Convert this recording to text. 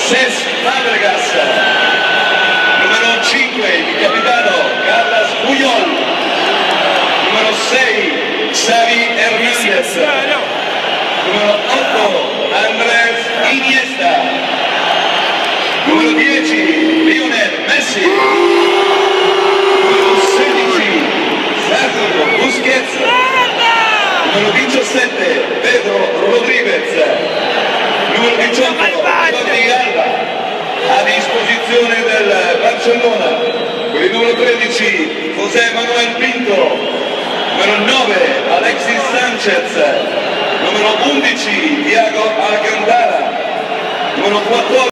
Cesc Fabregas, numero 5 il capitano Carles Puyol, numero 6 Xavi Hernández, numero 8 Andrés Iniesta, numero 10 Lionel Messi, numero 16 Sergio Busquets, numero 17 Pedro Rodríguez, numero 18 Jordi Alba, a disposizione del Barcellona, con il numero 13 José Manuel Pinto, numero 9 Alexis Sánchez, numero 11 Thiago Alcantara, numero 14